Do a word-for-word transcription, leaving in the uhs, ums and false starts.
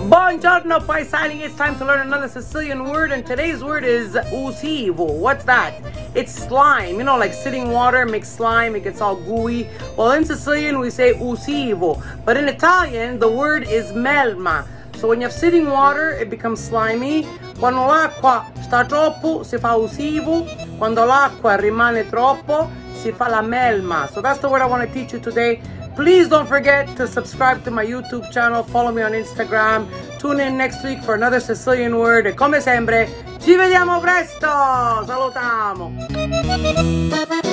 Buongiorno paesani, it's time to learn another Sicilian word, and today's word is Sivu. What's that? It's slime, you know, like sitting water makes slime, it gets all gooey. Well, in Sicilian we say Sivu, but in Italian the word is melma. So when you have sitting water, it becomes slimy. Quando l'acqua sta troppo, si fa usivo. Quando l'acqua rimane troppo, si fa la melma. So that's the word I want to teach you today. Please don't forget to subscribe to my YouTube channel, follow me on Instagram. Tune in next week for another Sicilian word. E come sempre, ci vediamo presto! Salutamu!